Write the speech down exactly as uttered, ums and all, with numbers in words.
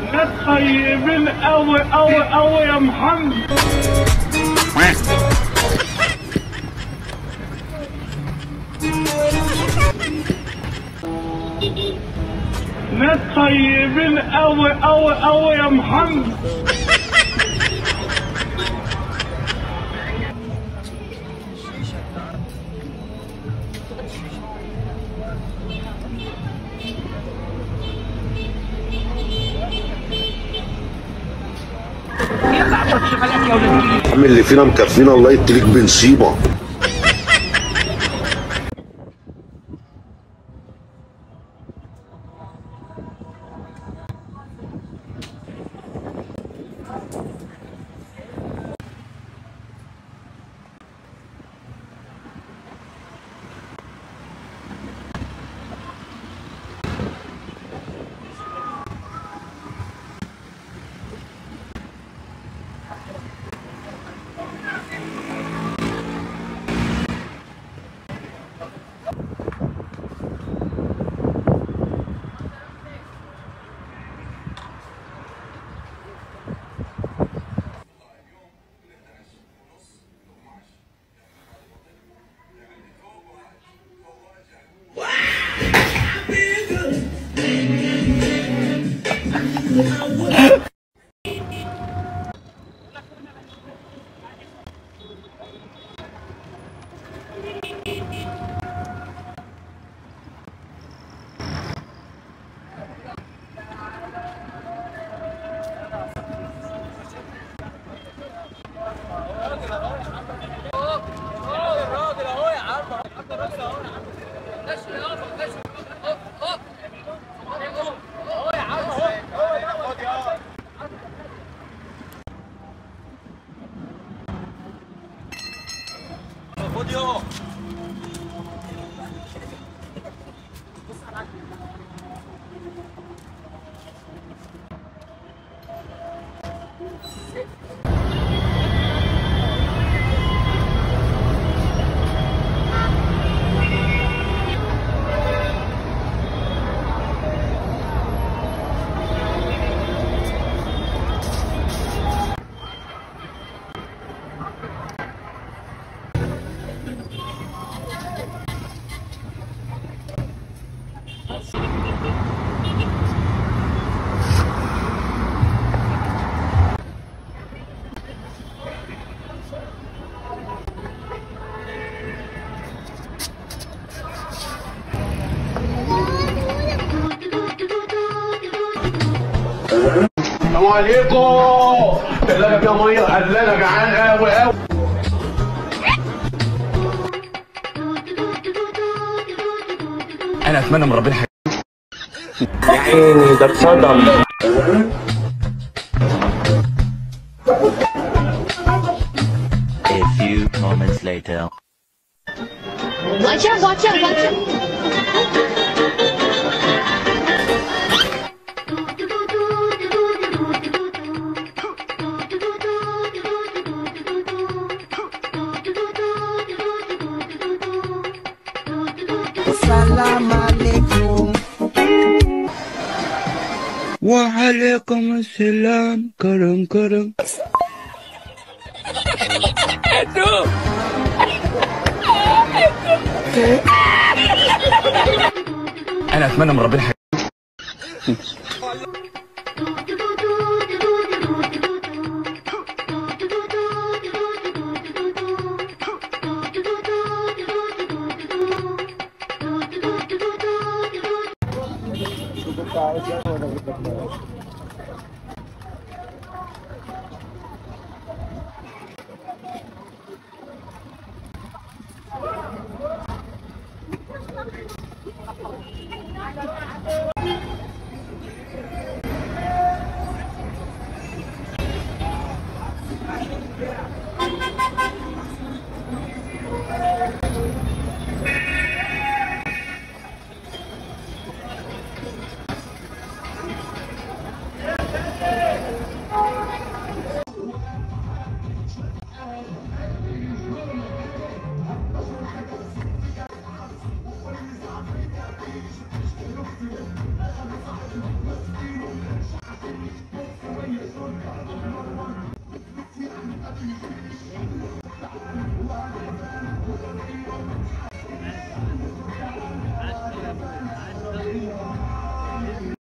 ناس طيبين قوي قوي قوي يا محمد. ناس طيبين قوي قوي قوي يا محمد. عم اللي فينا مكفينا الله يديلك بنصيبه. السلام عليكم. ثلاجة فيها ميه حلالة، جعان قوي قوي. انا اتمنى من ربنا حاجه. يا عيني ده اتصدم. A few moments later. Watch out, watch out, watch out. Salam alaikum. Wa alaikum assalam. Karang karang. انا اتمنى من ربنا حاجه. Thank you. عليكم.